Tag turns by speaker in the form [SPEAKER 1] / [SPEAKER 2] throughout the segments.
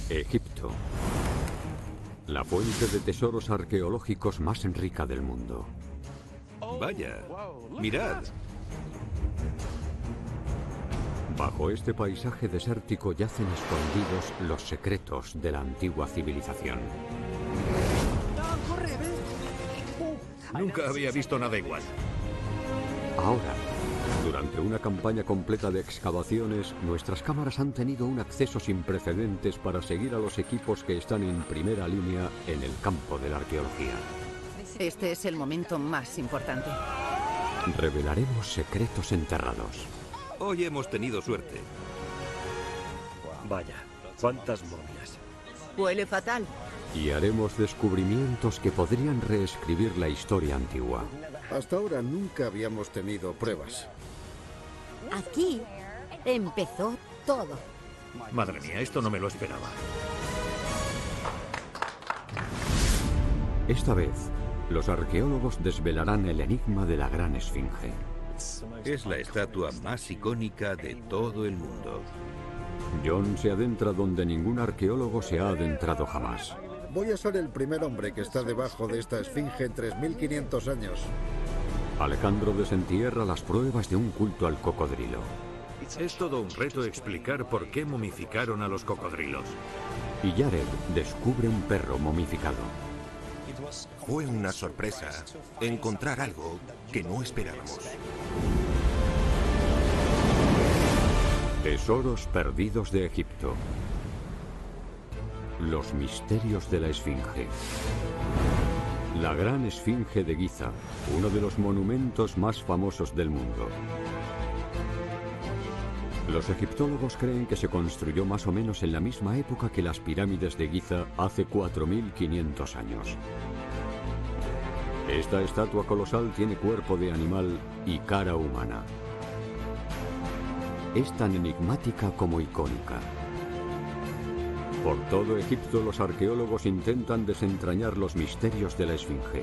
[SPEAKER 1] Egipto. La fuente de tesoros arqueológicos más rica del mundo.
[SPEAKER 2] Vaya, mirad.
[SPEAKER 1] Bajo este paisaje desértico yacen escondidos los secretos de la antigua civilización.
[SPEAKER 2] Nunca había visto nada igual.
[SPEAKER 1] Ahora, durante una campaña completa de excavaciones, nuestras cámaras han tenido un acceso sin precedentes para seguir a los equipos que están en primera línea en el campo de la arqueología.
[SPEAKER 3] Este es el momento más importante.
[SPEAKER 1] Revelaremos secretos enterrados.
[SPEAKER 2] Hoy hemos tenido suerte.
[SPEAKER 4] Vaya, cuántas momias.
[SPEAKER 3] Huele fatal.
[SPEAKER 1] Y haremos descubrimientos que podrían reescribir la historia antigua.
[SPEAKER 5] Hasta ahora nunca habíamos tenido pruebas.
[SPEAKER 6] Aquí empezó todo.
[SPEAKER 4] Madre mía, esto no me lo esperaba.
[SPEAKER 1] Esta vez, los arqueólogos desvelarán el enigma de la Gran Esfinge.
[SPEAKER 2] Es la estatua más icónica de todo el mundo.
[SPEAKER 1] John se adentra donde ningún arqueólogo se ha adentrado jamás.
[SPEAKER 5] Voy a ser el primer hombre que está debajo de esta esfinge en 3500 años.
[SPEAKER 1] Alejandro desentierra las pruebas de un culto al cocodrilo.
[SPEAKER 4] Es todo un reto explicar por qué momificaron a los cocodrilos.
[SPEAKER 1] Y Jared descubre un perro momificado.
[SPEAKER 7] Fue una sorpresa encontrar algo que no esperábamos.
[SPEAKER 1] Tesoros perdidos de Egipto. Los misterios de la Esfinge. La Gran Esfinge de Giza, uno de los monumentos más famosos del mundo. Los egiptólogos creen que se construyó más o menos en la misma época que las pirámides de Giza hace 4500 años. Esta estatua colosal tiene cuerpo de animal y cara humana. Es tan enigmática como icónica. Por todo Egipto los arqueólogos intentan desentrañar los misterios de la Esfinge.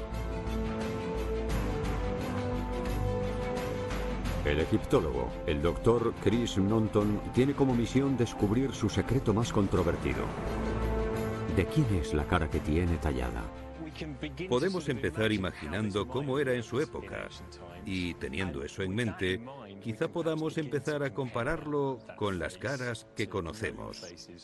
[SPEAKER 1] El egiptólogo, el doctor Chris Knowlton, tiene como misión descubrir su secreto más controvertido. ¿De quién es la cara que tiene tallada?
[SPEAKER 2] Podemos empezar imaginando cómo era en su época y, teniendo eso en mente, quizá podamos empezar a compararlo con las caras que conocemos.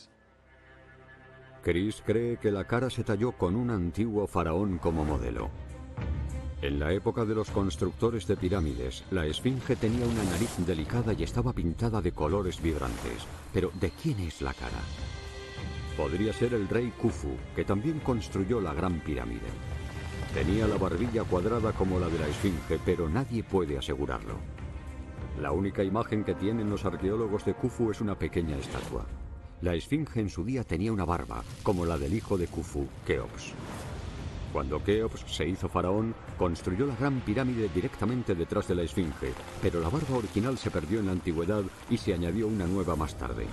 [SPEAKER 1] Chris cree que la cara se talló con un antiguo faraón como modelo. En la época de los constructores de pirámides, la esfinge tenía una nariz delicada y estaba pintada de colores vibrantes. Pero, ¿de quién es la cara? Podría ser el rey Khufu, que también construyó la Gran Pirámide. Tenía la barbilla cuadrada como la de la esfinge, pero nadie puede asegurarlo. La única imagen que tienen los arqueólogos de Khufu es una pequeña estatua. La esfinge en su día tenía una barba, como la del hijo de Khufu, Keops. Cuando Keops se hizo faraón, construyó la Gran Pirámide directamente detrás de la esfinge, pero la barba original se perdió en la antigüedad y se añadió una nueva más tarde.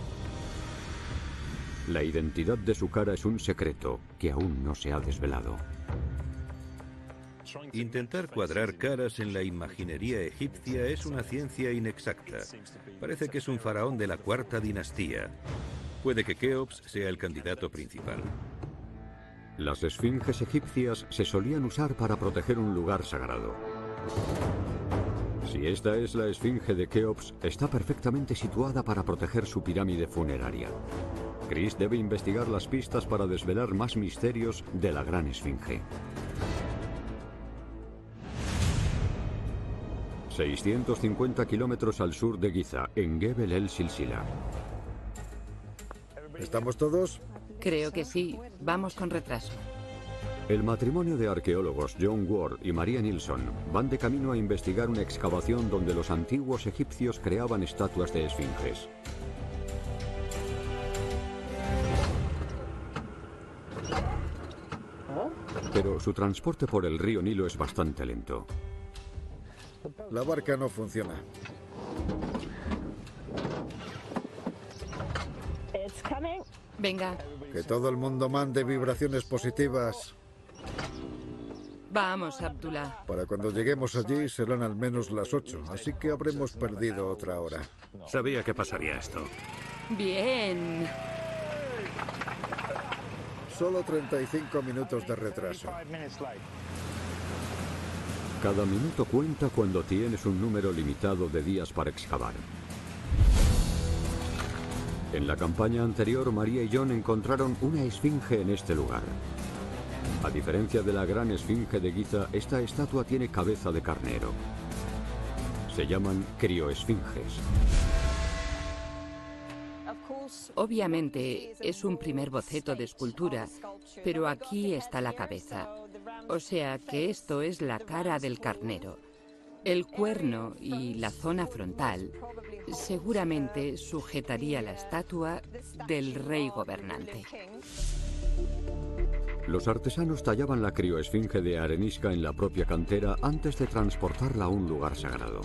[SPEAKER 1] La identidad de su cara es un secreto que aún no se ha desvelado.
[SPEAKER 2] Intentar cuadrar caras en la imaginería egipcia es una ciencia inexacta. Parece que es un faraón de la cuarta dinastía. Puede que Keops sea el candidato principal.
[SPEAKER 1] Las esfinges egipcias se solían usar para proteger un lugar sagrado. Si esta es la esfinge de Keops, está perfectamente situada para proteger su pirámide funeraria. Chris debe investigar las pistas para desvelar más misterios de la Gran Esfinge. 650 kilómetros al sur de Giza, en Gebel el Silsila.
[SPEAKER 5] ¿Estamos todos?
[SPEAKER 3] Creo que sí. Vamos con retraso.
[SPEAKER 1] El matrimonio de arqueólogos John Ward y Maria Nilsson van de camino a investigar una excavación donde los antiguos egipcios creaban estatuas de esfinges. Pero su transporte por el río Nilo es bastante lento.
[SPEAKER 5] La barca no funciona.
[SPEAKER 3] Venga,
[SPEAKER 5] Que todo el mundo mande vibraciones positivas.
[SPEAKER 3] vamos, Abdullah.
[SPEAKER 5] Para cuando lleguemos allí serán al menos las 8, así que habremos perdido otra hora.
[SPEAKER 4] Sabía que pasaría esto.
[SPEAKER 3] Bien.
[SPEAKER 5] Solo 35 minutos de retraso.
[SPEAKER 1] Cada minuto cuenta cuando tienes un número limitado de días para excavar. En la campaña anterior, María y John encontraron una esfinge en este lugar. A diferencia de la gran esfinge de Giza, esta estatua tiene cabeza de carnero. Se llaman crioesfinges.
[SPEAKER 3] Obviamente es un primer boceto de escultura, pero aquí está la cabeza. O sea que esto es la cara del carnero. El cuerno y la zona frontal seguramente sujetaría la estatua del rey gobernante.
[SPEAKER 1] Los artesanos tallaban la crioesfinge de arenisca en la propia cantera antes de transportarla a un lugar sagrado.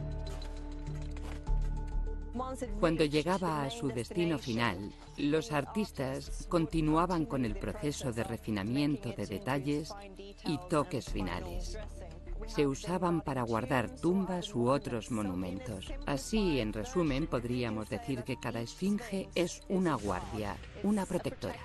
[SPEAKER 3] Cuando llegaba a su destino final, los artistas continuaban con el proceso de refinamiento de detalles y toques finales. Se usaban para guardar tumbas u otros monumentos. Así, en resumen, podríamos decir que cada esfinge es una guardia, una protectora.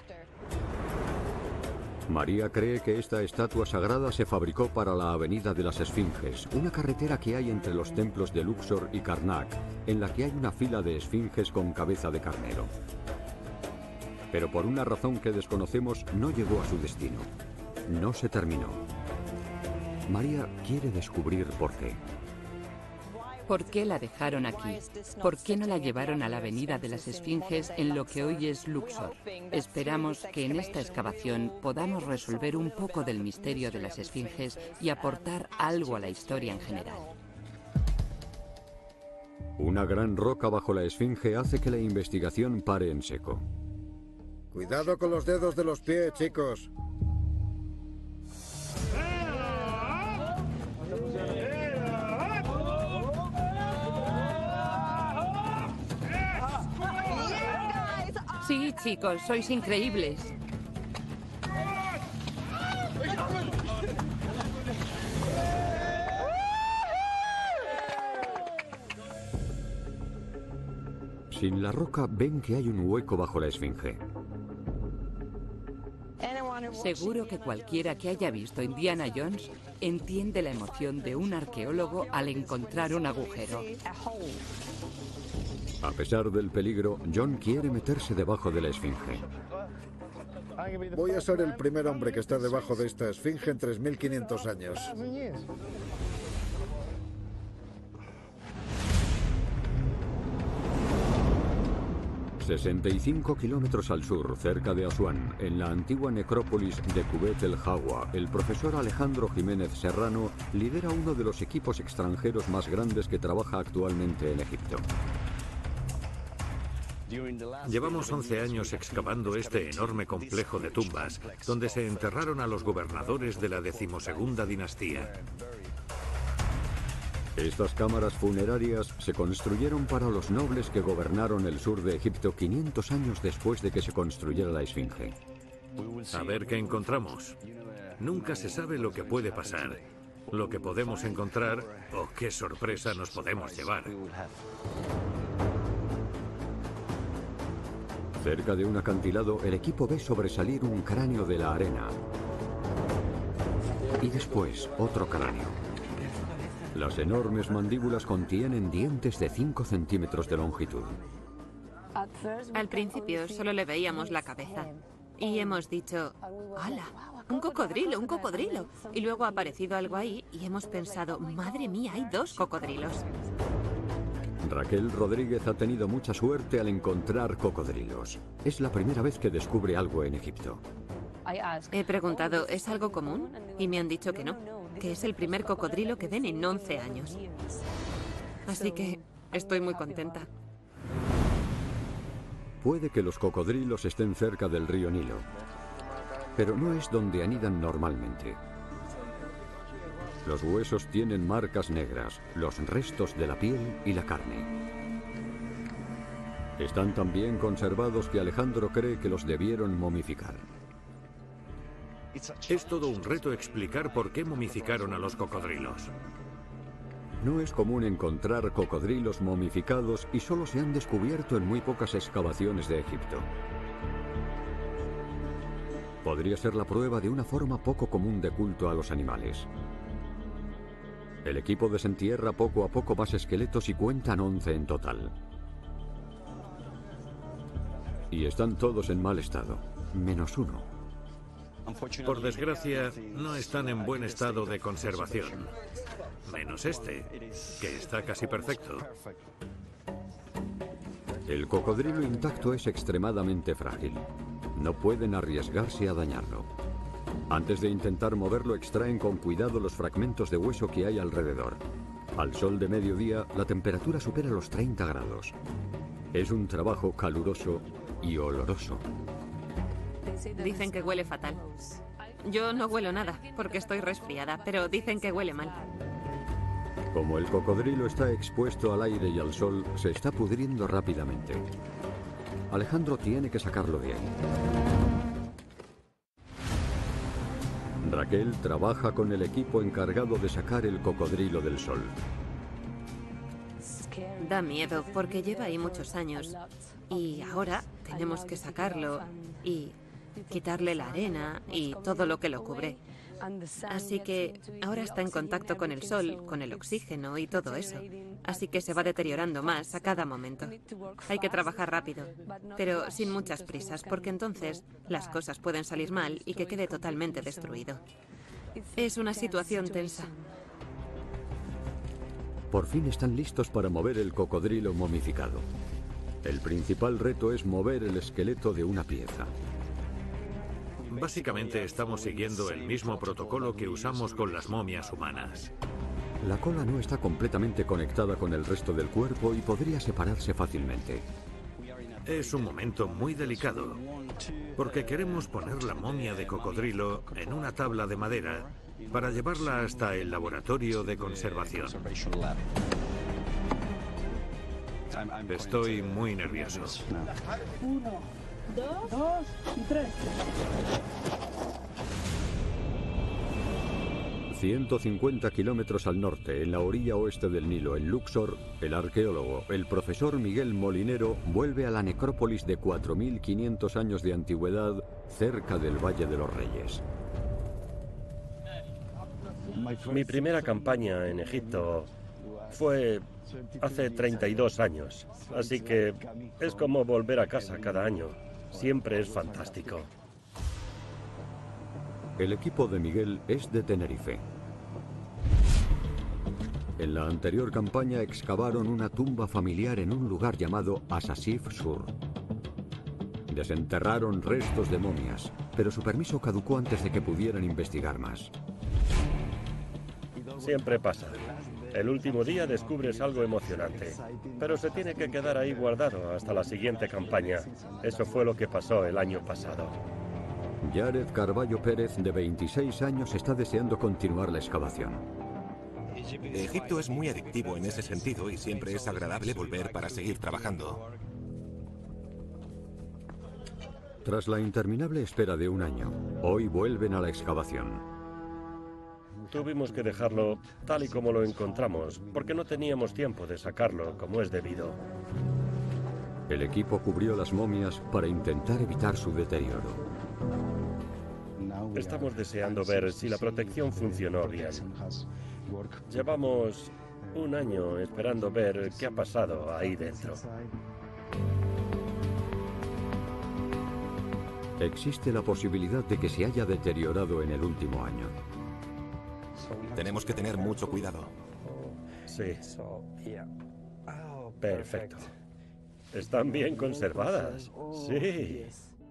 [SPEAKER 1] María cree que esta estatua sagrada se fabricó para la Avenida de las Esfinges, una carretera que hay entre los templos de Luxor y Karnak, en la que hay una fila de esfinges con cabeza de carnero. Pero por una razón que desconocemos, no llegó a su destino. No se terminó. María quiere descubrir por qué.
[SPEAKER 3] ¿Por qué la dejaron aquí? ¿Por qué no la llevaron a la Avenida de las Esfinges en lo que hoy es Luxor? Esperamos que en esta excavación podamos resolver un poco del misterio de las Esfinges y aportar algo a la historia en general.
[SPEAKER 1] Una gran roca bajo la esfinge hace que la investigación pare en seco.
[SPEAKER 5] Cuidado con los dedos de los pies, chicos.
[SPEAKER 3] Sí, chicos, sois increíbles.
[SPEAKER 1] Sin la roca ven que hay un hueco bajo la esfinge.
[SPEAKER 3] Seguro que cualquiera que haya visto Indiana Jones entiende la emoción de un arqueólogo al encontrar un agujero.
[SPEAKER 1] A pesar del peligro, John quiere meterse debajo de la esfinge.
[SPEAKER 5] Voy a ser el primer hombre que está debajo de esta esfinge en 3.500 años.
[SPEAKER 1] 65 kilómetros al sur, cerca de Asuán, en la antigua necrópolis de Cubet el Jagua, el profesor Alejandro Jiménez Serrano lidera uno de los equipos extranjeros más grandes que trabaja actualmente en Egipto.
[SPEAKER 4] Llevamos 11 años excavando este enorme complejo de tumbas, donde se enterraron a los gobernadores de la 12ª dinastía.
[SPEAKER 1] Estas cámaras funerarias se construyeron para los nobles que gobernaron el sur de Egipto 500 años después de que se construyera la Esfinge.
[SPEAKER 4] A ver qué encontramos. Nunca se sabe lo que puede pasar, lo que podemos encontrar o qué sorpresa nos podemos llevar.
[SPEAKER 1] Cerca de un acantilado, el equipo ve sobresalir un cráneo de la arena. Y después, otro cráneo. Las enormes mandíbulas contienen dientes de 5 centímetros de longitud.
[SPEAKER 8] Al principio solo le veíamos la cabeza. Y hemos dicho, ¡hala! ¡Un cocodrilo, un cocodrilo! Y luego ha aparecido algo ahí y hemos pensado, ¡madre mía, hay 2 cocodrilos!
[SPEAKER 1] Raquel Rodríguez ha tenido mucha suerte al encontrar cocodrilos. Es la primera vez que descubre algo en Egipto.
[SPEAKER 8] He preguntado, ¿es algo común? Y me han dicho que no, que es el primer cocodrilo que ven en 11 años. Así que estoy muy contenta.
[SPEAKER 1] Puede que los cocodrilos estén cerca del río Nilo, pero no es donde anidan normalmente. Los huesos tienen marcas negras, los restos de la piel y la carne. Están tan bien conservados que Alejandro cree que los debieron momificar.
[SPEAKER 4] Es todo un reto explicar por qué momificaron a los cocodrilos.
[SPEAKER 1] No es común encontrar cocodrilos momificados y solo se han descubierto en muy pocas excavaciones de Egipto. Podría ser la prueba de una forma poco común de culto a los animales. El equipo desentierra poco a poco más esqueletos y cuentan 11 en total. Y están todos en mal estado, menos uno.
[SPEAKER 4] Por desgracia, no están en buen estado de conservación. Menos este, que está casi perfecto.
[SPEAKER 1] El cocodrilo intacto es extremadamente frágil. No pueden arriesgarse a dañarlo. Antes de intentar moverlo, extraen con cuidado los fragmentos de hueso que hay alrededor. Al sol de mediodía, la temperatura supera los 30 grados. Es un trabajo caluroso y oloroso.
[SPEAKER 8] Dicen que huele fatal. Yo no huelo nada, porque estoy resfriada, pero dicen que huele mal.
[SPEAKER 1] Como el cocodrilo está expuesto al aire y al sol, se está pudriendo rápidamente. Alejandro tiene que sacarlo de ahí. Raquel trabaja con el equipo encargado de sacar el cocodrilo del sol.
[SPEAKER 8] Da miedo, porque lleva ahí muchos años. Y ahora tenemos que sacarlo y quitarle la arena y todo lo que lo cubre. Así que ahora está en contacto con el sol, con el oxígeno y todo eso. Así que se va deteriorando más a cada momento. Hay que trabajar rápido, pero sin muchas prisas, porque entonces las cosas pueden salir mal y que quede totalmente destruido. Es una situación tensa.
[SPEAKER 1] Por fin están listos para mover el cocodrilo momificado. El principal reto es mover el esqueleto de una pieza.
[SPEAKER 4] Básicamente estamos siguiendo el mismo protocolo que usamos con las momias humanas.
[SPEAKER 1] La cola no está completamente conectada con el resto del cuerpo y podría separarse fácilmente.
[SPEAKER 4] Es un momento muy delicado, porque queremos poner la momia de cocodrilo en una tabla de madera para llevarla hasta el laboratorio de conservación. Estoy muy nervioso.
[SPEAKER 9] 1, 2 y 3.
[SPEAKER 1] 150 kilómetros al norte, en la orilla oeste del Nilo, en Luxor, el arqueólogo, el profesor Miguel Molinero, vuelve a la necrópolis de 4.500 años de antigüedad, cerca del Valle de los Reyes.
[SPEAKER 10] Mi primera campaña en Egipto fue hace 32 años, así que es como volver a casa cada año. Siempre es fantástico.
[SPEAKER 1] El equipo de Miguel es de Tenerife. En la anterior campaña excavaron una tumba familiar en un lugar llamado Asasif Sur. Desenterraron restos de momias, pero su permiso caducó antes de que pudieran investigar más.
[SPEAKER 10] Siempre pasa. El último día descubres algo emocionante, pero se tiene que quedar ahí guardado hasta la siguiente campaña. Eso fue lo que pasó el año pasado.
[SPEAKER 1] Jared Carballo Pérez, de 26 años, está deseando continuar la excavación.
[SPEAKER 7] Egipto es muy adictivo en ese sentido y siempre es agradable volver para seguir trabajando.
[SPEAKER 1] Tras la interminable espera de un año, hoy vuelven a la excavación.
[SPEAKER 10] Tuvimos que dejarlo tal y como lo encontramos, porque no teníamos tiempo de sacarlo como es debido.
[SPEAKER 1] El equipo cubrió las momias para intentar evitar su deterioro.
[SPEAKER 10] Estamos deseando ver si la protección funcionó bien. Llevamos un año esperando ver qué ha pasado ahí dentro.
[SPEAKER 1] Existe la posibilidad de que se haya deteriorado en el último año.
[SPEAKER 7] Tenemos que tener mucho cuidado.
[SPEAKER 10] Sí. Perfecto. Están bien conservadas. Sí.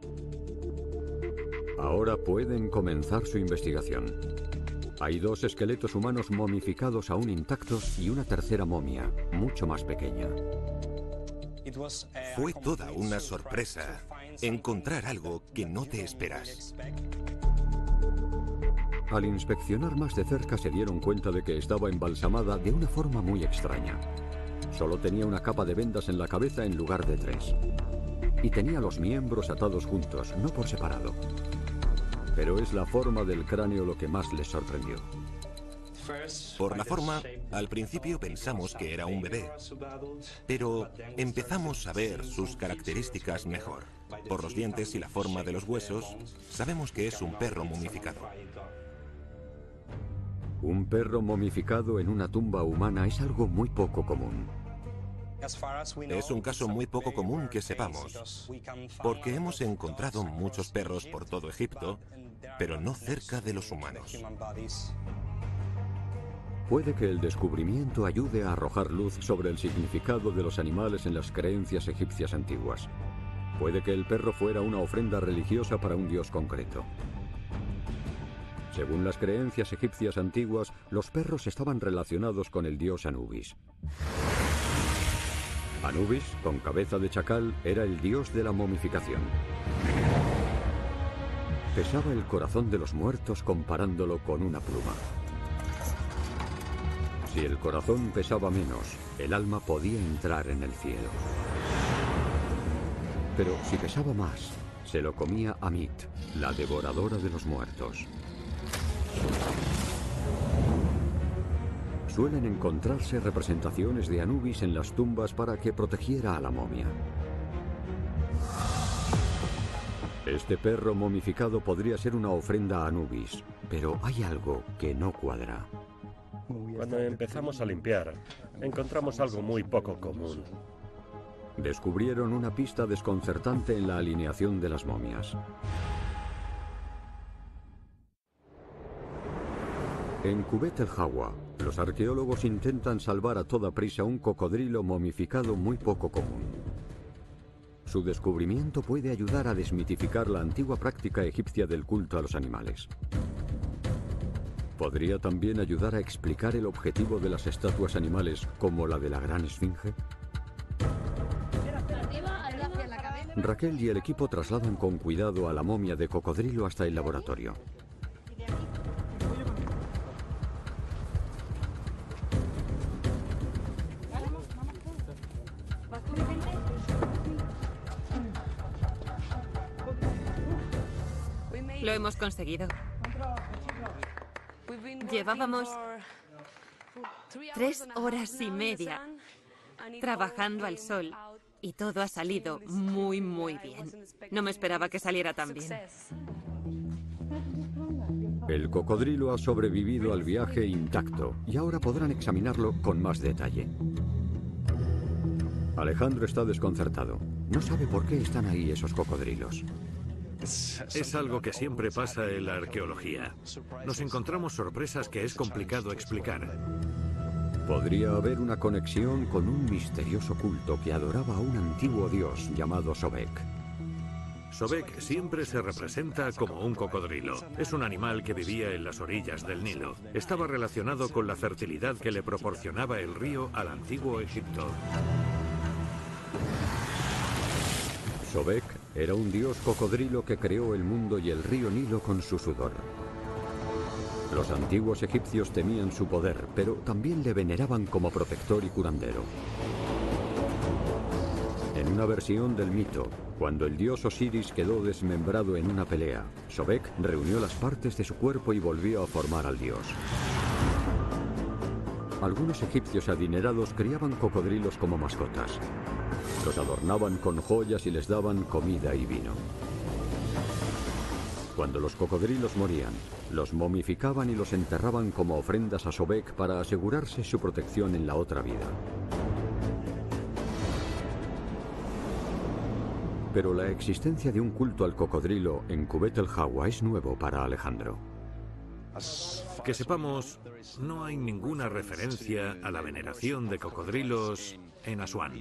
[SPEAKER 1] Ahora pueden comenzar su investigación. Hay 2 esqueletos humanos momificados aún intactos y una tercera momia, mucho más pequeña.
[SPEAKER 7] Fue toda una sorpresa encontrar algo que no te esperas.
[SPEAKER 1] Al inspeccionar más de cerca se dieron cuenta de que estaba embalsamada de una forma muy extraña. Solo tenía una capa de vendas en la cabeza en lugar de 3. Y tenía los miembros atados juntos, no por separado. Pero es la forma del cráneo lo que más les sorprendió.
[SPEAKER 7] Por la forma, al principio pensamos que era un bebé, pero empezamos a ver sus características mejor. Por los dientes y la forma de los huesos, sabemos que es un perro momificado.
[SPEAKER 1] Un perro momificado en una tumba humana es algo muy poco común.
[SPEAKER 7] Es un caso muy poco común que sepamos, porque hemos encontrado muchos perros por todo Egipto, pero no cerca de los humanos.
[SPEAKER 1] Puede que el descubrimiento ayude a arrojar luz sobre el significado de los animales en las creencias egipcias antiguas. Puede que el perro fuera una ofrenda religiosa para un dios concreto. Según las creencias egipcias antiguas, los perros estaban relacionados con el dios Anubis. Anubis, con cabeza de chacal, era el dios de la momificación. Pesaba el corazón de los muertos comparándolo con una pluma. Si el corazón pesaba menos, el alma podía entrar en el cielo. Pero si pesaba más, se lo comía Amit, la devoradora de los muertos. Suelen encontrarse representaciones de Anubis en las tumbas para que protegiera a la momia. Este perro momificado podría ser una ofrenda a Anubis, pero hay algo que no cuadra.
[SPEAKER 10] Cuando empezamos a limpiar, encontramos algo muy poco común.
[SPEAKER 1] Descubrieron una pista desconcertante en la alineación de las momias. En Kubet el Hawa, los arqueólogos intentan salvar a toda prisa un cocodrilo momificado muy poco común. Su descubrimiento puede ayudar a desmitificar la antigua práctica egipcia del culto a los animales. ¿Podría también ayudar a explicar el objetivo de las estatuas animales como la de la Gran Esfinge? Raquel y el equipo trasladan con cuidado a la momia de cocodrilo hasta el laboratorio.
[SPEAKER 8] Lo hemos conseguido. Llevábamos 3 horas y media trabajando al sol y todo ha salido muy, muy bien. No me esperaba que saliera tan bien.
[SPEAKER 1] El cocodrilo ha sobrevivido al viaje intacto y ahora podrán examinarlo con más detalle. Alejandro está desconcertado. No sabe por qué están ahí esos cocodrilos.
[SPEAKER 4] Es algo que siempre pasa en la arqueología. Nos encontramos sorpresas que es complicado explicar.
[SPEAKER 1] Podría haber una conexión con un misterioso culto que adoraba a un antiguo dios llamado Sobek.
[SPEAKER 4] Sobek siempre se representa como un cocodrilo. Es un animal que vivía en las orillas del Nilo. Estaba relacionado con la fertilidad que le proporcionaba el río al antiguo Egipto.
[SPEAKER 1] Sobek era un dios cocodrilo que creó el mundo y el río Nilo con su sudor. Los antiguos egipcios temían su poder, pero también le veneraban como protector y curandero. En una versión del mito, cuando el dios Osiris quedó desmembrado en una pelea, Sobek reunió las partes de su cuerpo y volvió a formar al dios. Algunos egipcios adinerados criaban cocodrilos como mascotas. Los adornaban con joyas y les daban comida y vino. Cuando los cocodrilos morían, los momificaban y los enterraban como ofrendas a Sobek para asegurarse su protección en la otra vida. Pero la existencia de un culto al cocodrilo en Kubet el Hawa es nuevo para Alejandro.
[SPEAKER 4] Que sepamos, no hay ninguna referencia a la veneración de cocodrilos en Asuán.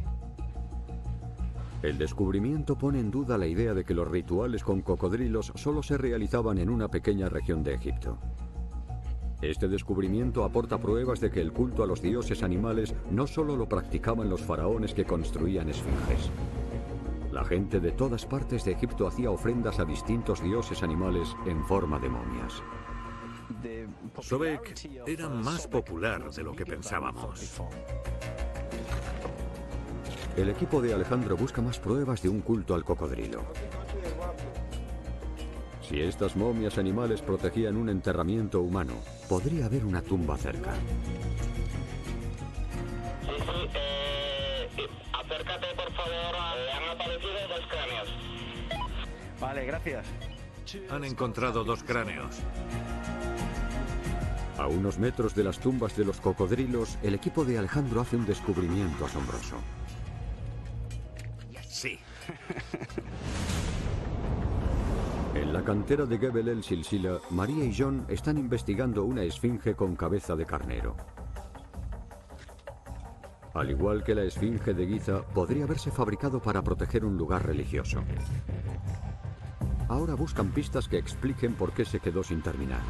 [SPEAKER 1] El descubrimiento pone en duda la idea de que los rituales con cocodrilos solo se realizaban en una pequeña región de Egipto. Este descubrimiento aporta pruebas de que el culto a los dioses animales no solo lo practicaban los faraones que construían esfinges. La gente de todas partes de Egipto hacía ofrendas a distintos dioses animales en forma de momias.
[SPEAKER 4] Sobek era más popular de lo que pensábamos.
[SPEAKER 1] El equipo de Alejandro busca más pruebas de un culto al cocodrilo. Si estas momias animales protegían un enterramiento humano, podría haber una tumba cerca.
[SPEAKER 11] Acércate, por favor. Han aparecido 2 cráneos.
[SPEAKER 12] Vale, gracias.
[SPEAKER 4] Han encontrado 2 cráneos.
[SPEAKER 1] A unos metros de las tumbas de los cocodrilos, el equipo de Alejandro hace un descubrimiento asombroso.
[SPEAKER 4] Sí.
[SPEAKER 1] En la cantera de Gebel el Silsila, María y John están investigando una esfinge con cabeza de carnero. Al igual que la esfinge de Giza, podría haberse fabricado para proteger un lugar religioso. Ahora buscan pistas que expliquen por qué se quedó sin terminar.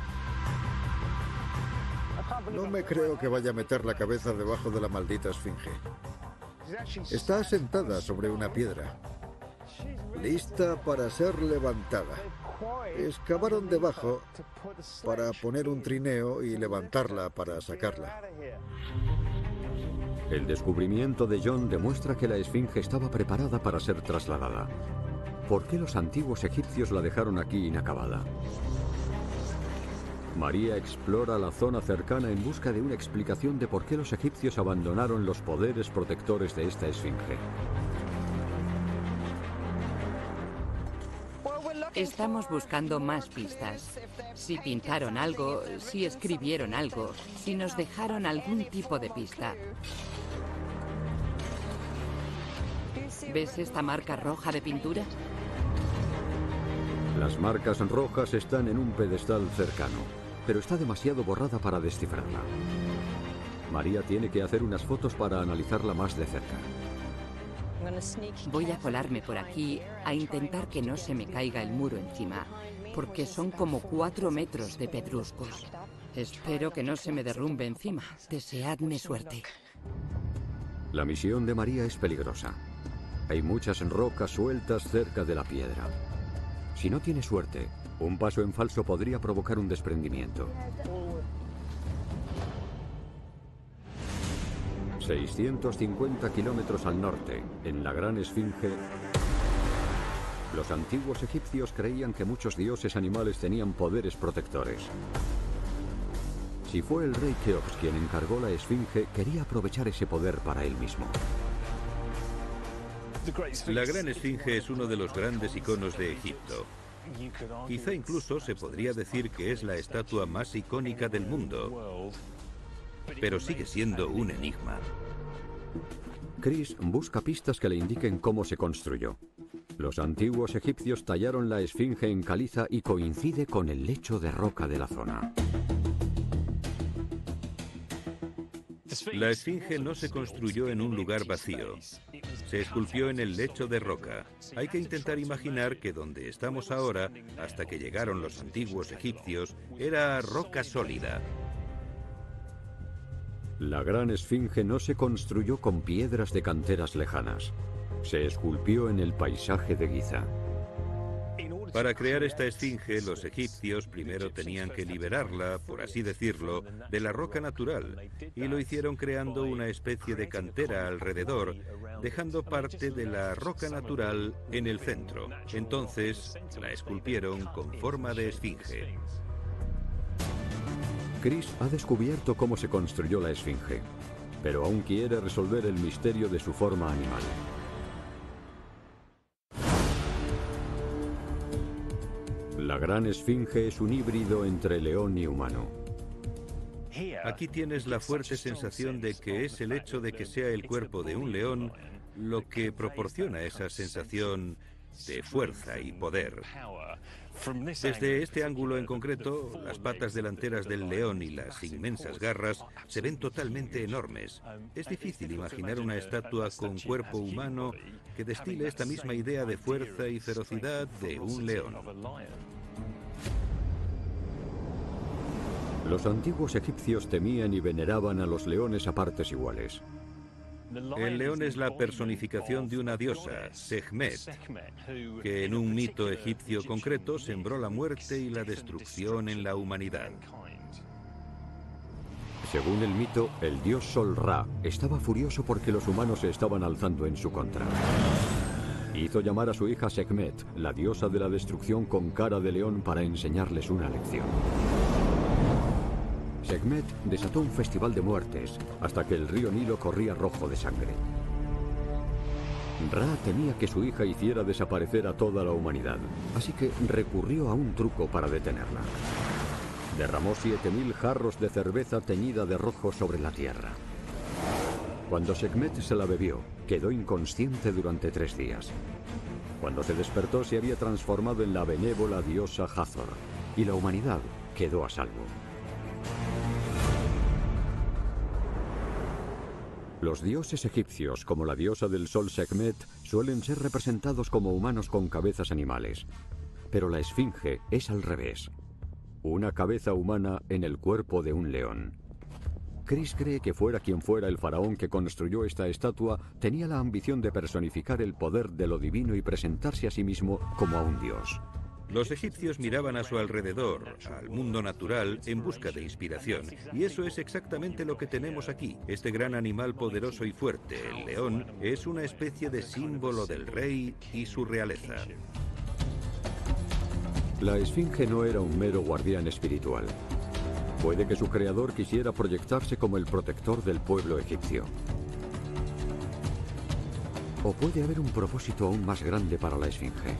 [SPEAKER 5] No me creo que vaya a meter la cabeza debajo de la maldita esfinge. Está sentada sobre una piedra, lista para ser levantada. Excavaron debajo para poner un trineo y levantarla para sacarla.
[SPEAKER 1] El descubrimiento de John demuestra que la esfinge estaba preparada para ser trasladada. ¿Por qué los antiguos egipcios la dejaron aquí inacabada? María explora la zona cercana en busca de una explicación de por qué los egipcios abandonaron los poderes protectores de esta esfinge.
[SPEAKER 3] Estamos buscando más pistas. Si pintaron algo, si escribieron algo, si nos dejaron algún tipo de pista. ¿Ves esta marca roja de pintura?
[SPEAKER 1] Las marcas rojas están en un pedestal cercano, pero está demasiado borrada para descifrarla. María tiene que hacer unas fotos para analizarla más de cerca.
[SPEAKER 3] Voy a colarme por aquí a intentar que no se me caiga el muro encima, porque son como 4 metros de pedruscos. Espero que no se me derrumbe encima. Deseadme suerte.
[SPEAKER 1] La misión de María es peligrosa. Hay muchas rocas sueltas cerca de la piedra. Si no tiene suerte, un paso en falso podría provocar un desprendimiento. 650 kilómetros al norte, en la Gran Esfinge, los antiguos egipcios creían que muchos dioses animales tenían poderes protectores. Si fue el rey Keops quien encargó la esfinge, quería aprovechar ese poder para él mismo.
[SPEAKER 2] La Gran Esfinge es uno de los grandes iconos de Egipto. Quizá incluso se podría decir que es la estatua más icónica del mundo, pero sigue siendo un enigma.
[SPEAKER 1] Chris busca pistas que le indiquen cómo se construyó. Los antiguos egipcios tallaron la esfinge en caliza y coincide con el lecho de roca de la zona.
[SPEAKER 2] La esfinge no se construyó en un lugar vacío. Se esculpió en el lecho de roca. Hay que intentar imaginar que donde estamos ahora, hasta que llegaron los antiguos egipcios, era roca sólida.
[SPEAKER 1] La Gran Esfinge no se construyó con piedras de canteras lejanas. Se esculpió en el paisaje de Giza.
[SPEAKER 2] Para crear esta esfinge, los egipcios primero tenían que liberarla, por así decirlo, de la roca natural, y lo hicieron creando una especie de cantera alrededor, dejando parte de la roca natural en el centro. Entonces, la esculpieron con forma de esfinge.
[SPEAKER 1] Chris ha descubierto cómo se construyó la esfinge, pero aún quiere resolver el misterio de su forma animal. La Gran Esfinge es un híbrido entre león y humano.
[SPEAKER 2] Aquí tienes la fuerte sensación de que es el hecho de que sea el cuerpo de un león lo que proporciona esa sensación de fuerza y poder. Desde este ángulo en concreto, las patas delanteras del león y las inmensas garras se ven totalmente enormes. Es difícil imaginar una estatua con cuerpo humano que destile esta misma idea de fuerza y ferocidad de un león.
[SPEAKER 1] Los antiguos egipcios temían y veneraban a los leones a partes iguales.
[SPEAKER 2] El león es la personificación de una diosa, Sekhmet, que en un mito egipcio concreto sembró la muerte y la destrucción en la humanidad.
[SPEAKER 1] Según el mito, el dios Sol Ra estaba furioso porque los humanos se estaban alzando en su contra. Hizo llamar a su hija Sekhmet, la diosa de la destrucción con cara de león, para enseñarles una lección. Sekhmet desató un festival de muertes hasta que el río Nilo corría rojo de sangre. Ra temía que su hija hiciera desaparecer a toda la humanidad, así que recurrió a un truco para detenerla. Derramó 7000 jarros de cerveza teñida de rojo sobre la tierra. Cuando Sekhmet se la bebió, quedó inconsciente durante 3 días. Cuando se despertó, se había transformado en la benévola diosa Hathor, y la humanidad quedó a salvo. Los dioses egipcios, como la diosa del sol Sekhmet, suelen ser representados como humanos con cabezas animales. Pero la esfinge es al revés. Una cabeza humana en el cuerpo de un león. Chris cree que fuera quien fuera el faraón que construyó esta estatua, tenía la ambición de personificar el poder de lo divino y presentarse a sí mismo como a un dios.
[SPEAKER 2] Los egipcios miraban a su alrededor, al mundo natural, en busca de inspiración. Y eso es exactamente lo que tenemos aquí. Este gran animal poderoso y fuerte, el león, es una especie de símbolo del rey y su realeza.
[SPEAKER 1] La esfinge no era un mero guardián espiritual. Puede que su creador quisiera proyectarse como el protector del pueblo egipcio. O puede haber un propósito aún más grande para la esfinge.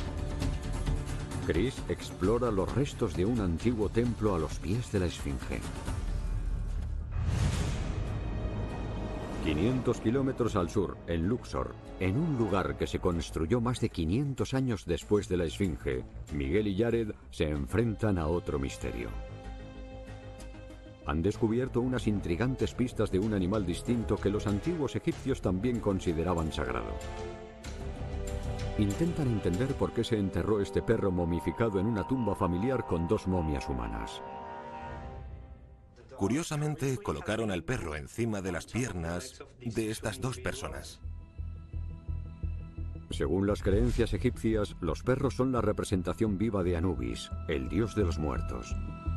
[SPEAKER 1] Chris explora los restos de un antiguo templo a los pies de la esfinge. 500 kilómetros al sur, en Luxor, en un lugar que se construyó más de 500 años después de la esfinge, Miguel y Jared se enfrentan a otro misterio. Han descubierto unas intrigantes pistas de un animal distinto que los antiguos egipcios también consideraban sagrado. Intentan entender por qué se enterró este perro momificado en una tumba familiar con 2 momias humanas.
[SPEAKER 7] Curiosamente, colocaron al perro encima de las piernas de estas 2 personas.
[SPEAKER 1] Según las creencias egipcias, los perros son la representación viva de Anubis, el dios de los muertos.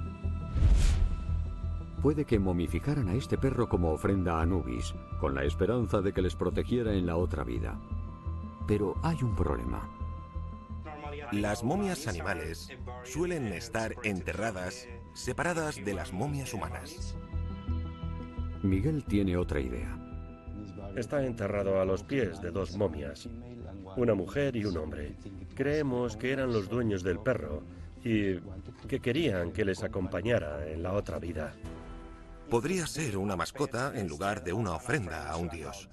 [SPEAKER 1] Puede que momificaran a este perro como ofrenda a Anubis, con la esperanza de que les protegiera en la otra vida. Pero hay un problema.
[SPEAKER 7] Las momias animales suelen estar enterradas, separadas de las momias humanas.
[SPEAKER 1] Miguel tiene otra idea.
[SPEAKER 10] Está enterrado a los pies de 2 momias, una mujer y un hombre. Creemos que eran los dueños del perro y que querían que les acompañara en la otra vida.
[SPEAKER 7] Podría ser una mascota en lugar de una ofrenda a un dios.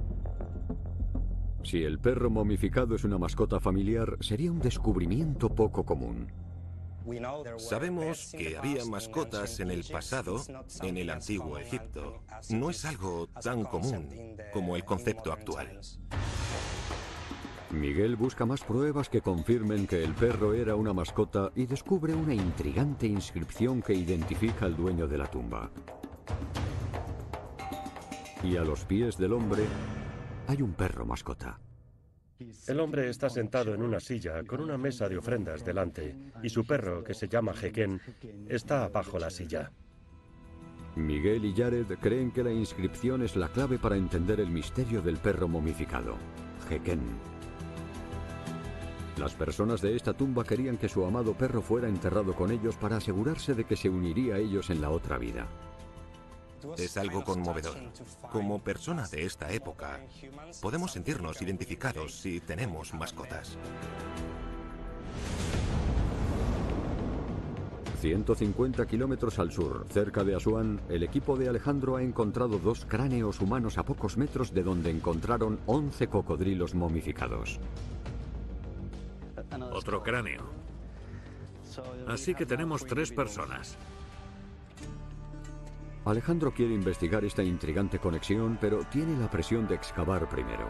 [SPEAKER 1] Si el perro momificado es una mascota familiar, sería un descubrimiento poco común.
[SPEAKER 7] Sabemos que había mascotas en el pasado, en el antiguo Egipto. No es algo tan común como el concepto actual.
[SPEAKER 1] Miguel busca más pruebas que confirmen que el perro era una mascota y descubre una intrigante inscripción que identifica al dueño de la tumba. Y a los pies del hombre hay un perro mascota.
[SPEAKER 10] El hombre está sentado en una silla con una mesa de ofrendas delante y su perro, que se llama Jequén, está bajo la silla.
[SPEAKER 1] Miguel y Jared creen que la inscripción es la clave para entender el misterio del perro momificado, Jequén. Las personas de esta tumba querían que su amado perro fuera enterrado con ellos para asegurarse de que se uniría a ellos en la otra vida.
[SPEAKER 7] Es algo conmovedor. Como persona de esta época, podemos sentirnos identificados si tenemos mascotas.
[SPEAKER 1] 150 kilómetros al sur, cerca de Asuán, el equipo de Alejandro ha encontrado 2 cráneos humanos a pocos metros de donde encontraron 11 cocodrilos momificados.
[SPEAKER 4] Otro cráneo. Así que tenemos 3 personas.
[SPEAKER 1] Alejandro quiere investigar esta intrigante conexión, pero tiene la presión de excavar primero.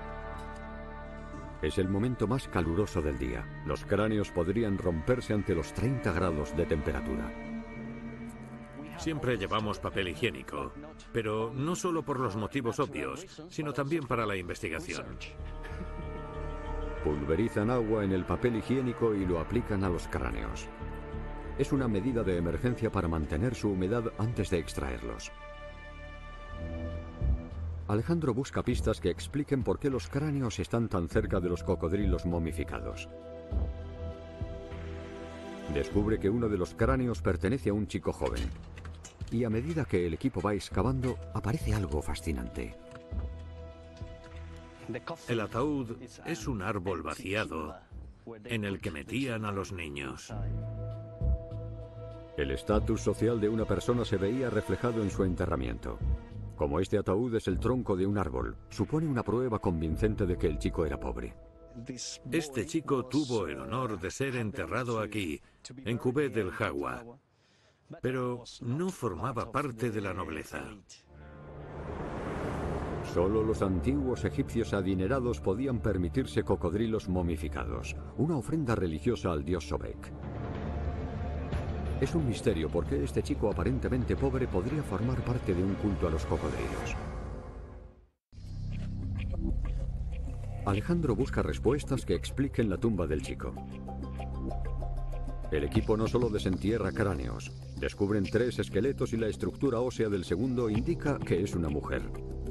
[SPEAKER 1] Es el momento más caluroso del día. Los cráneos podrían romperse ante los 30 grados de temperatura.
[SPEAKER 4] Siempre llevamos papel higiénico, pero no solo por los motivos obvios, sino también para la investigación.
[SPEAKER 1] Pulverizan agua en el papel higiénico y lo aplican a los cráneos. Es una medida de emergencia para mantener su humedad antes de extraerlos. Alejandro busca pistas que expliquen por qué los cráneos están tan cerca de los cocodrilos momificados. Descubre que uno de los cráneos pertenece a un chico joven. Y a medida que el equipo va excavando, aparece algo fascinante.
[SPEAKER 4] El ataúd es un árbol vaciado en el que metían a los niños.
[SPEAKER 1] El estatus social de una persona se veía reflejado en su enterramiento. Como este ataúd es el tronco de un árbol, supone una prueba convincente de que el chico era pobre.
[SPEAKER 4] Este chico tuvo el honor de ser enterrado aquí, en Cubet del Jagua, pero no formaba parte de la nobleza.
[SPEAKER 1] Solo los antiguos egipcios adinerados podían permitirse cocodrilos momificados, una ofrenda religiosa al dios Sobek. Es un misterio por qué este chico aparentemente pobre podría formar parte de un culto a los cocodrilos. Alejandro busca respuestas que expliquen la tumba del chico. El equipo no solo desentierra cráneos, descubren 3 esqueletos y la estructura ósea del segundo indica que es una mujer.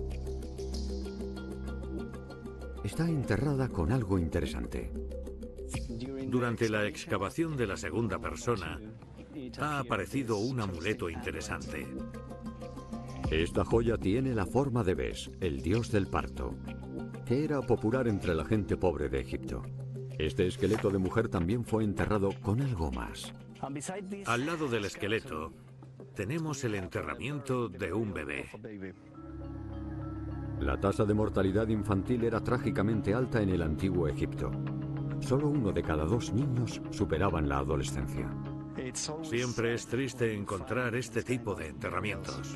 [SPEAKER 1] Está enterrada con algo interesante.
[SPEAKER 4] Durante la excavación de la segunda persona, ha aparecido un amuleto interesante.
[SPEAKER 1] Esta joya tiene la forma de Bes, el dios del parto, que era popular entre la gente pobre de Egipto. Este esqueleto de mujer también fue enterrado con algo más.
[SPEAKER 4] Al lado del esqueleto, tenemos el enterramiento de un bebé.
[SPEAKER 1] La tasa de mortalidad infantil era trágicamente alta en el antiguo Egipto. Solo 1 de cada 2 niños superaban la adolescencia.
[SPEAKER 4] Siempre es triste encontrar este tipo de enterramientos.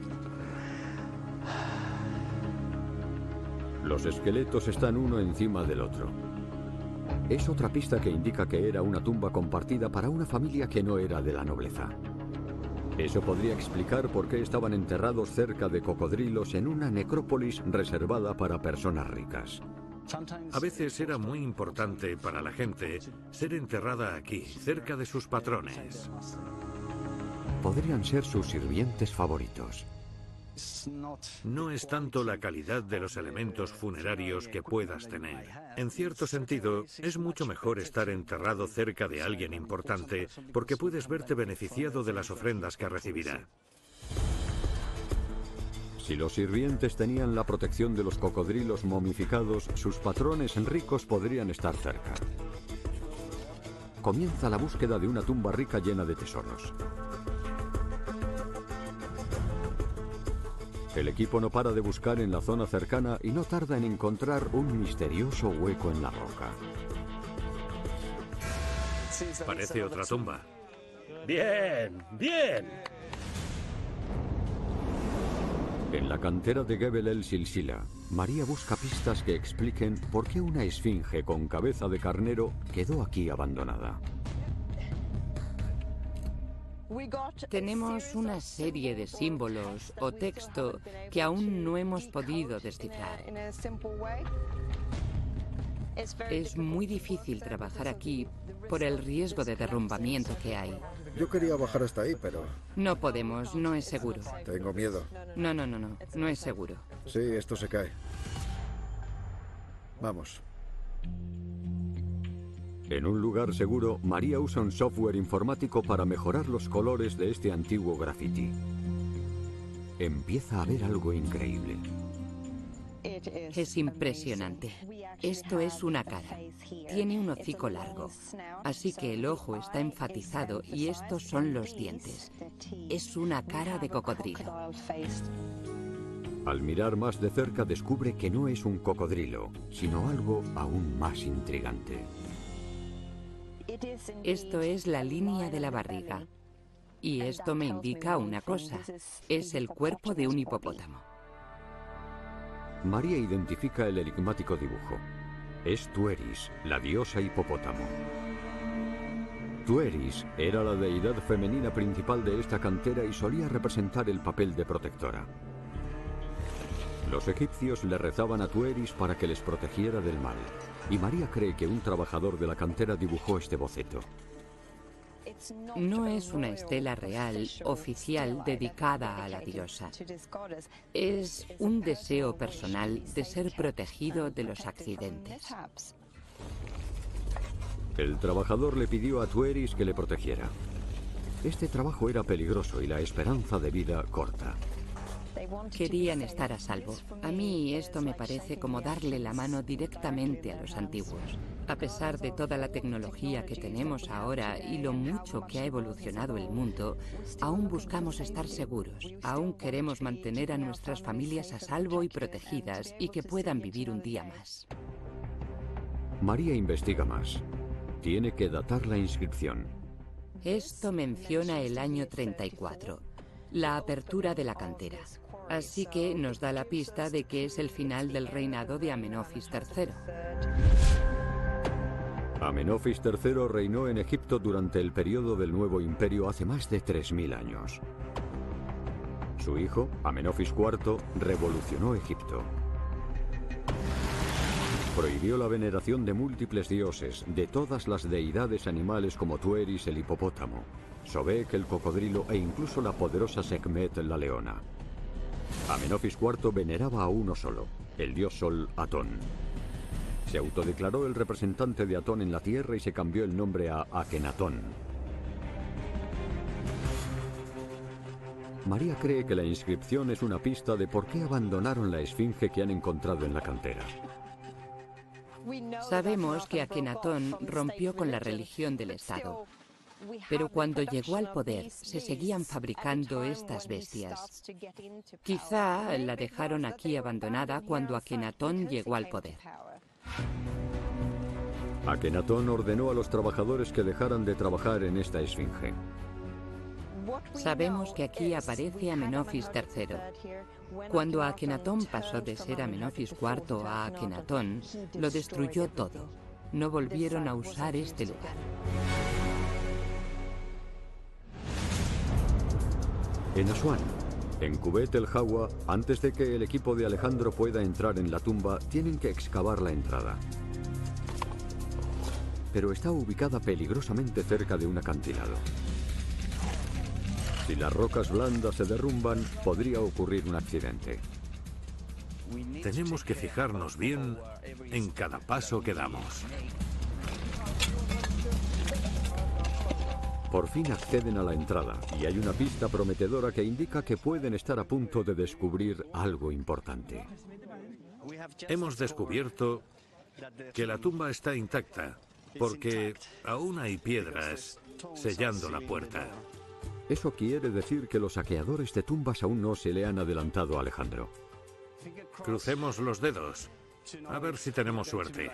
[SPEAKER 1] Los esqueletos están uno encima del otro. Es otra pista que indica que era una tumba compartida para una familia que no era de la nobleza. Eso podría explicar por qué estaban enterrados cerca de cocodrilos en una necrópolis reservada para personas ricas.
[SPEAKER 4] A veces era muy importante para la gente ser enterrada aquí, cerca de sus patrones.
[SPEAKER 1] Podrían ser sus sirvientes favoritos.
[SPEAKER 4] No es tanto la calidad de los elementos funerarios que puedas tener. En cierto sentido, es mucho mejor estar enterrado cerca de alguien importante porque puedes verte beneficiado de las ofrendas que recibirá.
[SPEAKER 1] Si los sirvientes tenían la protección de los cocodrilos momificados, sus patrones ricos podrían estar cerca. Comienza la búsqueda de una tumba rica llena de tesoros. El equipo no para de buscar en la zona cercana y no tarda en encontrar un misterioso hueco en la roca.
[SPEAKER 4] Parece otra tumba.
[SPEAKER 10] ¡Bien! ¡Bien!
[SPEAKER 1] En la cantera de Gebel el Silsila, María busca pistas que expliquen por qué una esfinge con cabeza de carnero quedó aquí abandonada.
[SPEAKER 3] Tenemos una serie de símbolos o texto que aún no hemos podido descifrar. Es muy difícil trabajar aquí por el riesgo de derrumbamiento que hay.
[SPEAKER 5] Yo quería bajar hasta ahí, pero...
[SPEAKER 3] No podemos, no es seguro.
[SPEAKER 5] Tengo miedo.
[SPEAKER 3] No es seguro.
[SPEAKER 5] Sí, esto se cae. Vamos.
[SPEAKER 1] En un lugar seguro, María usa un software informático para mejorar los colores de este antiguo graffiti. Empieza a ver algo increíble.
[SPEAKER 3] Es impresionante. Esto es una cara. Tiene un hocico largo. Así que el ojo está enfatizado y estos son los dientes. Es una cara de cocodrilo.
[SPEAKER 1] Al mirar más de cerca descubre que no es un cocodrilo, sino algo aún más intrigante.
[SPEAKER 3] Esto es la línea de la barriga. Y esto me indica una cosa. Es el cuerpo de un hipopótamo.
[SPEAKER 1] María identifica el enigmático dibujo. Es Tueris, la diosa hipopótamo. Tueris era la deidad femenina principal de esta cantera y solía representar el papel de protectora. Los egipcios le rezaban a Tueris para que les protegiera del mal, y María cree que un trabajador de la cantera dibujó este boceto.
[SPEAKER 3] No es una estela real, oficial, dedicada a la diosa. Es un deseo personal de ser protegido de los accidentes.
[SPEAKER 1] El trabajador le pidió a Tueris que le protegiera. Este trabajo era peligroso y la esperanza de vida corta.
[SPEAKER 3] Querían estar a salvo. A mí esto me parece como darle la mano directamente a los antiguos. A pesar de toda la tecnología que tenemos ahora y lo mucho que ha evolucionado el mundo, aún buscamos estar seguros. Aún queremos mantener a nuestras familias a salvo y protegidas y que puedan vivir un día más.
[SPEAKER 1] María investiga más. Tiene que datar la inscripción.
[SPEAKER 3] Esto menciona el año 34, la apertura de la cantera. Así que nos da la pista de que es el final del reinado de Amenofis III.
[SPEAKER 1] Amenofis III reinó en Egipto durante el periodo del Nuevo Imperio hace más de 3000 años. Su hijo, Amenofis IV, revolucionó Egipto. Prohibió la veneración de múltiples dioses, de todas las deidades animales como Tueris, el hipopótamo, Sobek, el cocodrilo e incluso la poderosa Sekhmet, la leona. Amenofis IV veneraba a uno solo, el dios sol Atón. Se autodeclaró el representante de Atón en la tierra y se cambió el nombre a Akenatón. María cree que la inscripción es una pista de por qué abandonaron la esfinge que han encontrado en la cantera.
[SPEAKER 3] Sabemos que Akenatón rompió con la religión del Estado. Pero cuando llegó al poder, se seguían fabricando estas bestias. Quizá la dejaron aquí abandonada cuando Akenatón llegó al poder.
[SPEAKER 1] Akenatón ordenó a los trabajadores que dejaran de trabajar en esta esfinge.
[SPEAKER 3] Sabemos que aquí aparece Amenofis III. Cuando Akenatón pasó de ser Amenofis IV a Akenatón, lo destruyó todo. No volvieron a usar este lugar.
[SPEAKER 1] En Asuán, en Kubet el Hawa, antes de que el equipo de Alejandro pueda entrar en la tumba, tienen que excavar la entrada. Pero está ubicada peligrosamente cerca de un acantilado. Si las rocas blandas se derrumban, podría ocurrir un accidente.
[SPEAKER 4] Tenemos que fijarnos bien en cada paso que damos.
[SPEAKER 1] Por fin acceden a la entrada y hay una pista prometedora que indica que pueden estar a punto de descubrir algo importante.
[SPEAKER 4] Hemos descubierto que la tumba está intacta, porque aún hay piedras sellando la puerta.
[SPEAKER 1] Eso quiere decir que los saqueadores de tumbas aún no se le han adelantado a Alejandro.
[SPEAKER 4] Crucemos los dedos, a ver si tenemos suerte.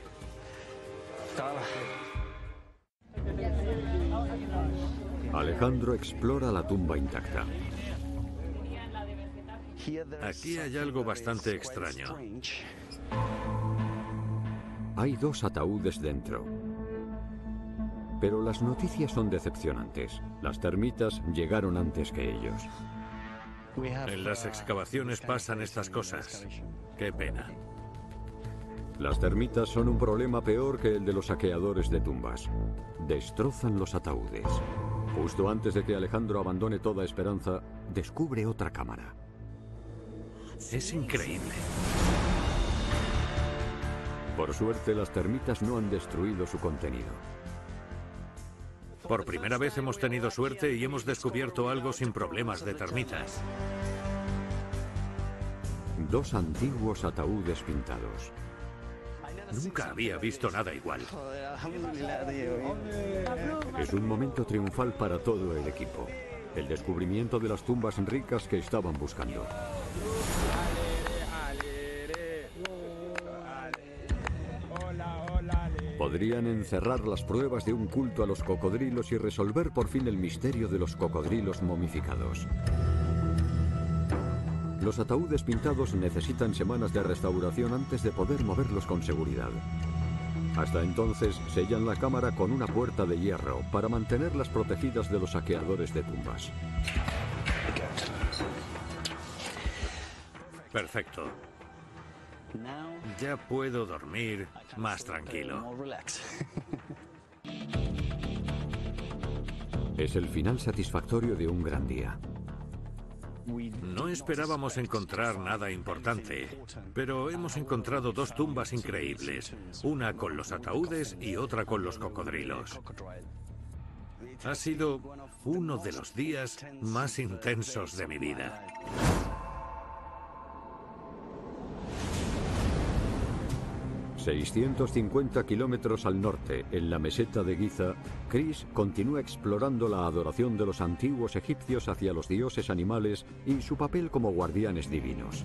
[SPEAKER 1] Alejandro explora la tumba intacta.
[SPEAKER 4] Aquí hay algo bastante extraño.
[SPEAKER 1] Hay dos ataúdes dentro. Pero las noticias son decepcionantes. Las termitas llegaron antes que ellos.
[SPEAKER 4] En las excavaciones pasan estas cosas. Qué pena.
[SPEAKER 1] Las termitas son un problema peor que el de los saqueadores de tumbas. Destrozan los ataúdes. Justo antes de que Alejandro abandone toda esperanza, descubre otra cámara.
[SPEAKER 4] Es increíble.
[SPEAKER 1] Por suerte, las termitas no han destruido su contenido.
[SPEAKER 4] Por primera vez hemos tenido suerte y hemos descubierto algo sin problemas de termitas.
[SPEAKER 1] Dos antiguos ataúdes pintados.
[SPEAKER 4] Nunca había visto nada igual.
[SPEAKER 1] Es un momento triunfal para todo el equipo. El descubrimiento de las tumbas ricas que estaban buscando. Podrían encerrar las pruebas de un culto a los cocodrilos y resolver por fin el misterio de los cocodrilos momificados. Los ataúdes pintados necesitan semanas de restauración antes de poder moverlos con seguridad. Hasta entonces, sellan la cámara con una puerta de hierro para mantenerlas protegidas de los saqueadores de tumbas.
[SPEAKER 4] Perfecto. Ya puedo dormir más tranquilo.
[SPEAKER 1] Es el final satisfactorio de un gran día.
[SPEAKER 4] No esperábamos encontrar nada importante, pero hemos encontrado dos tumbas increíbles, una con los ataúdes y otra con los cocodrilos. Ha sido uno de los días más intensos de mi vida.
[SPEAKER 1] ...650 kilómetros al norte, en la meseta de Giza, Chris continúa explorando la adoración de los antiguos egipcios hacia los dioses animales y su papel como guardianes divinos.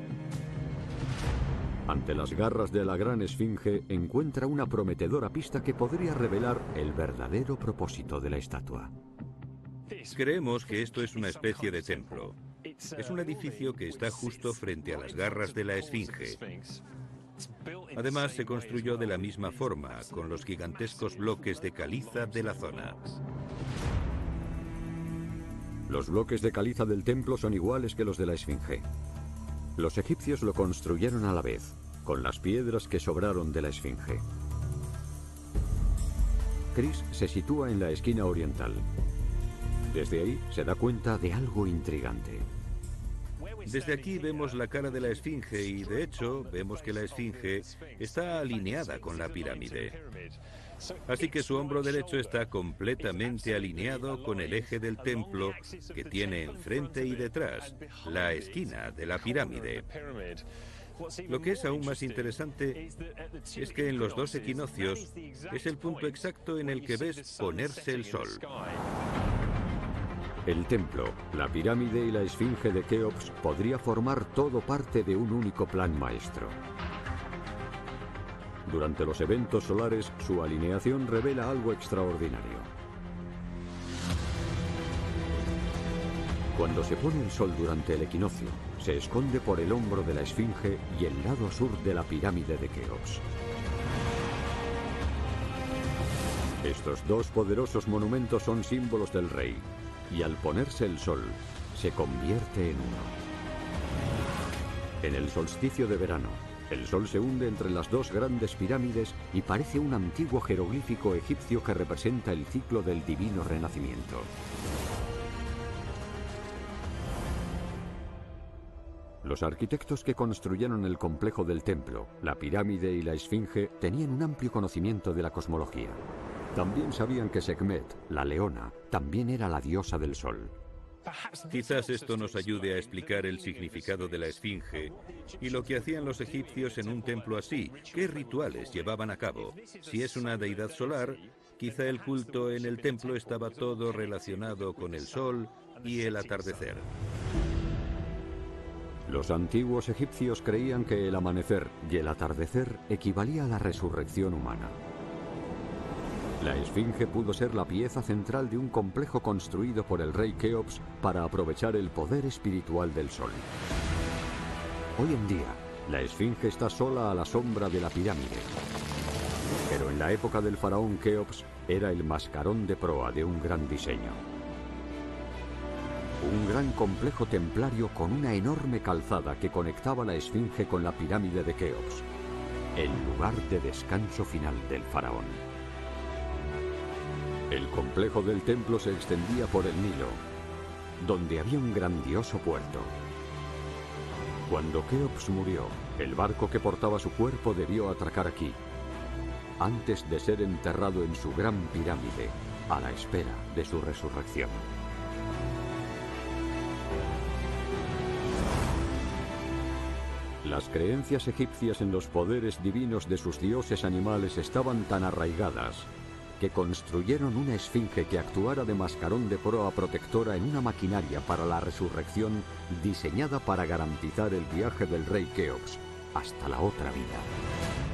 [SPEAKER 1] Ante las garras de la gran esfinge, encuentra una prometedora pista que podría revelar el verdadero propósito de la estatua.
[SPEAKER 2] Creemos que esto es una especie de templo. Es un edificio que está justo frente a las garras de la esfinge. Además, se construyó de la misma forma, con los gigantescos bloques de caliza de la zona.
[SPEAKER 1] Los bloques de caliza del templo son iguales que los de la esfinge. Los egipcios lo construyeron a la vez, con las piedras que sobraron de la esfinge. Chris se sitúa en la esquina oriental. Desde ahí se da cuenta de algo intrigante.
[SPEAKER 2] Desde aquí vemos la cara de la esfinge y, de hecho, vemos que la esfinge está alineada con la pirámide. Así que su hombro derecho está completamente alineado con el eje del templo que tiene enfrente y detrás, la esquina de la pirámide. Lo que es aún más interesante es que en los dos equinoccios es el punto exacto en el que ves ponerse el sol.
[SPEAKER 1] El templo, la pirámide y la esfinge de Keops podría formar todo parte de un único plan maestro. Durante los eventos solares, su alineación revela algo extraordinario. Cuando se pone el sol durante el equinoccio, se esconde por el hombro de la esfinge y el lado sur de la pirámide de Keops. Estos dos poderosos monumentos son símbolos del rey, y al ponerse el sol, se convierte en uno. En el solsticio de verano, el sol se hunde entre las dos grandes pirámides y parece un antiguo jeroglífico egipcio que representa el ciclo del divino renacimiento. Los arquitectos que construyeron el complejo del templo, la pirámide y la esfinge tenían un amplio conocimiento de la cosmología. También sabían que Sekhmet, la leona, también era la diosa del sol.
[SPEAKER 2] Quizás esto nos ayude a explicar el significado de la esfinge y lo que hacían los egipcios en un templo así, qué rituales llevaban a cabo. Si es una deidad solar, quizá el culto en el templo estaba todo relacionado con el sol y el atardecer.
[SPEAKER 1] Los antiguos egipcios creían que el amanecer y el atardecer equivalía a la resurrección humana. La esfinge pudo ser la pieza central de un complejo construido por el rey Keops para aprovechar el poder espiritual del sol. Hoy en día, la esfinge está sola a la sombra de la pirámide. Pero en la época del faraón Keops era el mascarón de proa de un gran diseño. Un gran complejo templario con una enorme calzada que conectaba la esfinge con la pirámide de Keops, el lugar de descanso final del faraón. El complejo del templo se extendía por el Nilo, donde había un grandioso puerto. Cuando Keops murió, el barco que portaba su cuerpo debió atracar aquí, antes de ser enterrado en su gran pirámide, a la espera de su resurrección. Las creencias egipcias en los poderes divinos de sus dioses animales estaban tan arraigadas que construyeron una esfinge que actuara de mascarón de proa protectora en una maquinaria para la resurrección diseñada para garantizar el viaje del rey Keops hasta la otra vida.